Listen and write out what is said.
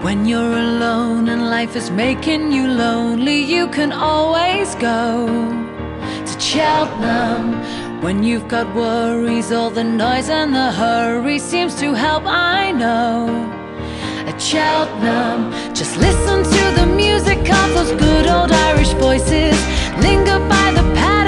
When you're alone and life is making you lonely, you can always go to Cheltenham. When you've got worries, all the noise and the hurry seems to help, I know. At Cheltenham, just listen to the music of those good old Irish voices. Linger by the path